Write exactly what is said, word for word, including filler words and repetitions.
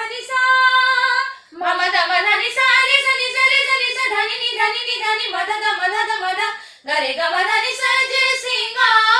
नी सा म म द म ध नि सा रे स नि स रे स नि स ध नि नि ध नि नि ध नि म ध द म ध द म ध ग रे ग म ध नि स जय सिंगार